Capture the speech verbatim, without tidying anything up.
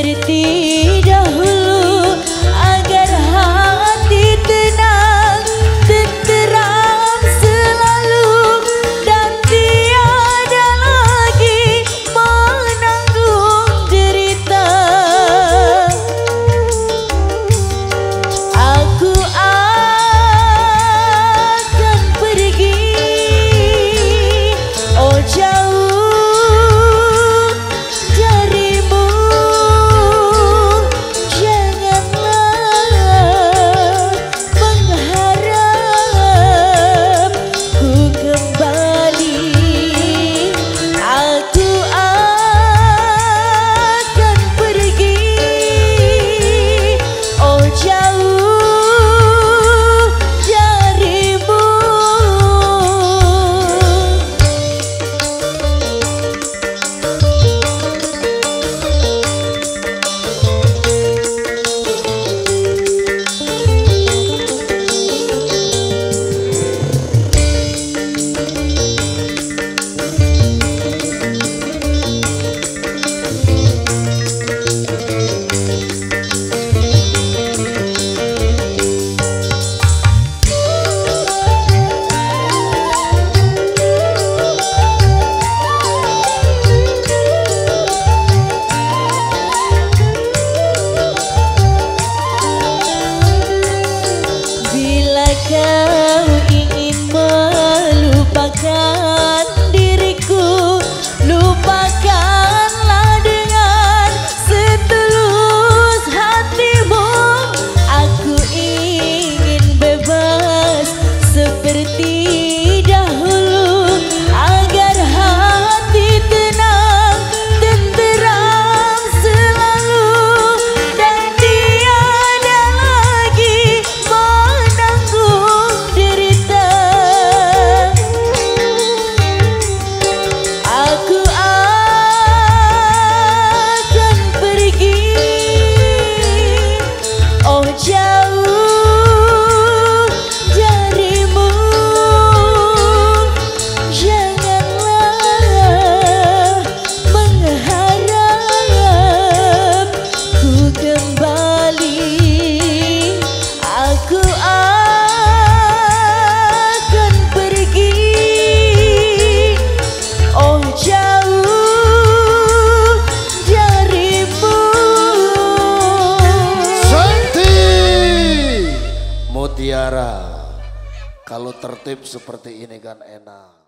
seperti dahulu agar hati tenang tenteram selalu dan tiada lagi menanggung derita. Aku akan pergi oh jauh kau ingin melupakan diriku, lupakanlah dengan setulus hatimu. Aku ingin bebas seperti dahulu agar hati tenang tenteram selalu dan tiada lagi derita. Aku akan pergi oh jauh darimu. Janganlah mengharap ku kembali. Aku akan pergi oh jauh darimu. Santi Mutiara, kalau tertib seperti ini kan enak.